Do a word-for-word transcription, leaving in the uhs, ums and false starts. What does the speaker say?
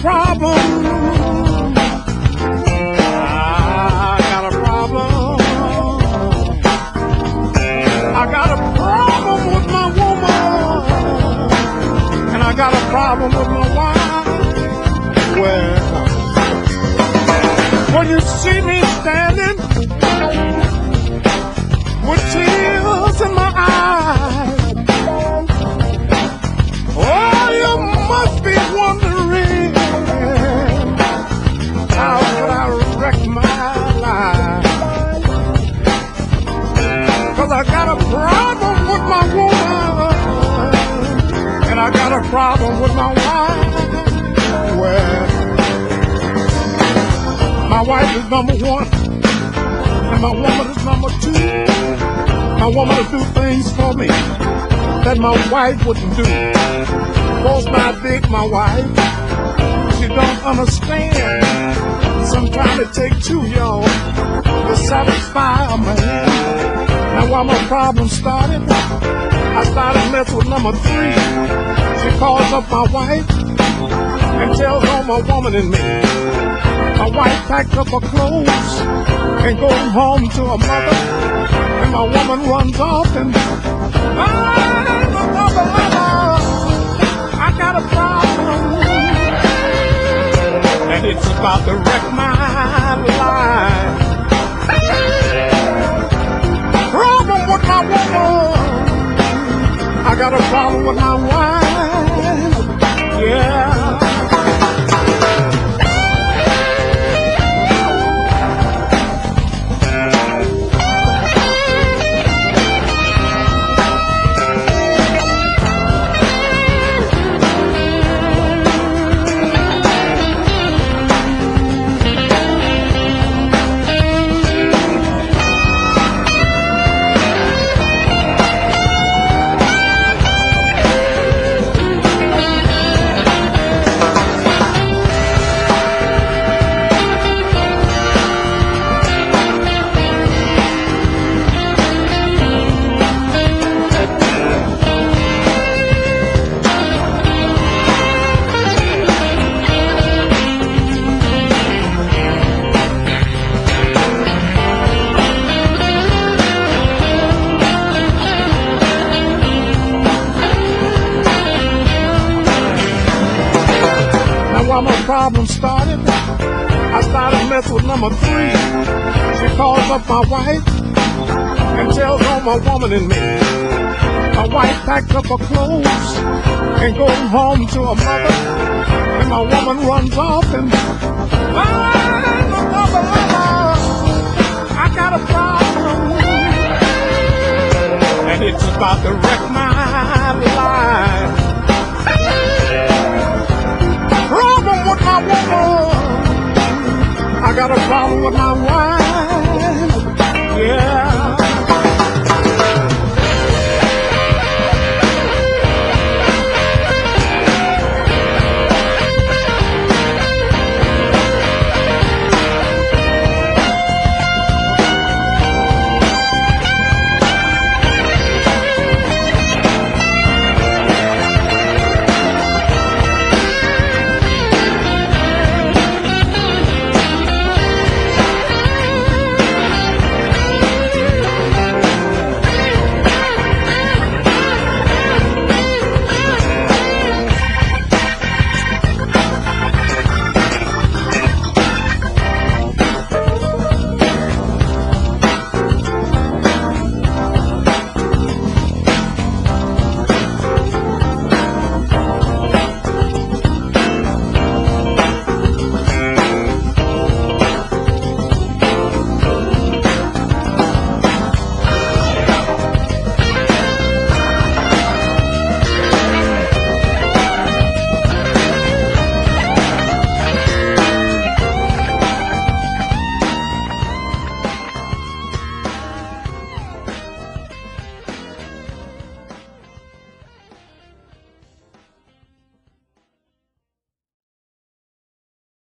problem. I got a problem. I got a problem with my woman, and I got a problem with my wife. Well, when you see me standing with tears in my eyes, oh, you must be wondering how could I wreck my life? 'Cause I got a problem with my woman, and I got a problem with my wife. Well, my wife is number one, and my woman is number two. My woman will do things for me that my wife wouldn't do. Both my big, my wife, she don't understand. Sometimes it takes two, y'all, to satisfy a man. Now while my problem started, I started messing with number three. She calls up my wife and tells on my woman and me. My wife packed up her clothes and goes home to her mother, and my woman runs off and I'm another lover. I got a problem, and it's about to wreck my life. Problem with my woman, I got a problem with my wife. Yeah. While my problem started, I started messing with number three. She calls up my wife and tells on my woman and me. My wife packed up her clothes and goes home to her mother, and my woman runs off and I'm another lover. I got a problem, and it's about to wreck my life.